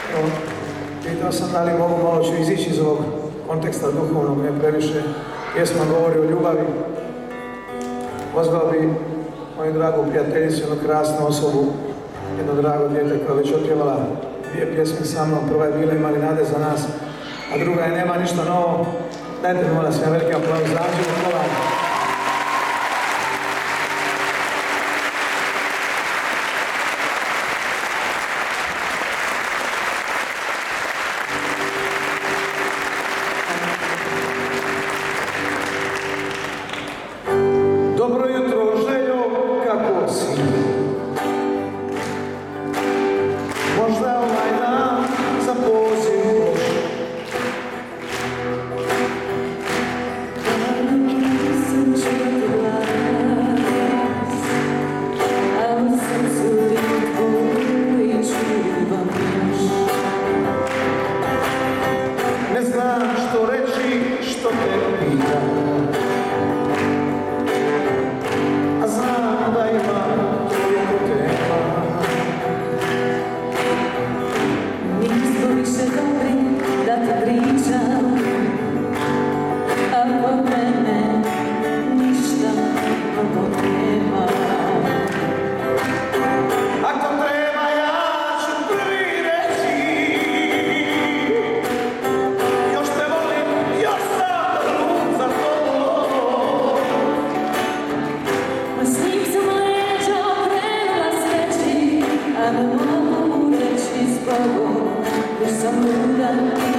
Pitao sam da li mogu malo ću izići iz ovog konteksta duhovnog, ne previše. Pjesma govori o ljubavi. Pozvao bi moju dragu prijateljicu, jednu krasnu osobu, jedno drago dijete koja već otpjevala dvije pjesme sa mnom. Prva je bila Imali nade za nas, a druga je Nema ništa novo. Dajte mi molim sve veliki aplauz za Anđelu. Hvala. Dobro jutro, Željo, kako si? Možda ovaj dan za poziv loš. Sam čuti glas, a u srcu tvoj čuvam još. Ne znam što reći, što te pitam, a znam da imam toliko tema. Nismo više dobri da te pričam, a kod mene ništa novo nema. Ako treba ja ću prvi reći, još te volim, još sam lud za tobom. Ma s njim sam leđa okrenula sreći, a ne mogu reći s Bogom, jer sam luda.